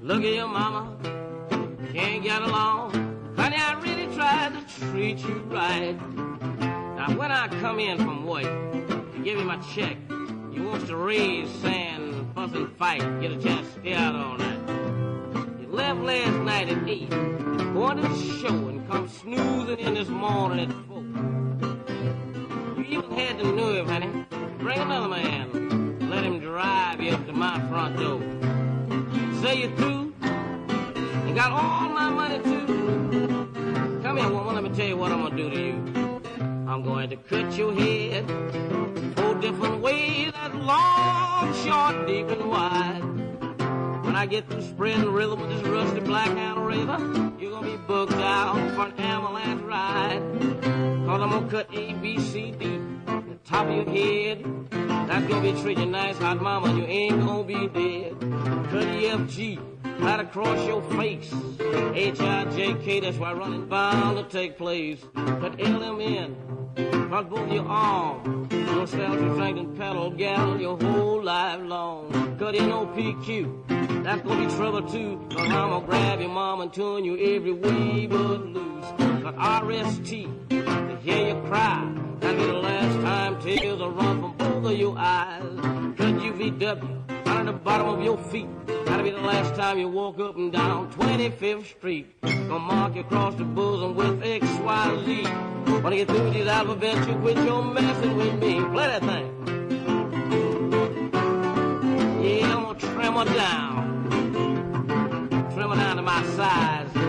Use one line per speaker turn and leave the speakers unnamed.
Look at your mama, can't get along. Honey, I really tried to treat you right. Now, when I come in from work to give you my check, you want to raise, sand, fuss, and fight, get a chance to stay out all night. You left last night at 8, going to the show, and come snoozing in this morning at 4. You even had the nerve, honey, bring another man, let him drive you up to my front door. Say you're through, and got all my money too. Come here, woman, let me tell you what I'm gonna do to you. I'm going to cut your head 4 different ways, that's long, short, deep, and wide. When I get through spreading the rhythm with this rusty black hand razor, you're gonna be bugged out for an avalanche ride. Cause I'm gonna cut A, B, C, D, the top of your head. That's gonna be treating you nice, hot mama, you ain't gonna be dead. Cut E, F, G, right across your face. H, I, J, K, that's why running bound to take place. Cut L, M, N, across both your arms. You'll sell your drinking pedal, gal, your whole life long. Cut N, O, P, Q, that's gonna be trouble too. Cause I'm gonna grab your mom and turn you every way but loose. Cut R, S, T, to hear you cry. That'll be the last time tears will run from both of your eyes. Cut U, V, W, down at the bottom of your feet. That'll be the last time you walk up and down 25th Street. Gonna mark you across the bosom with X, Y, Z. When I get through with these alphabets, you quit your messing with me. Play that thing. Yeah, I'm gonna trim her down. Trim her down to my size.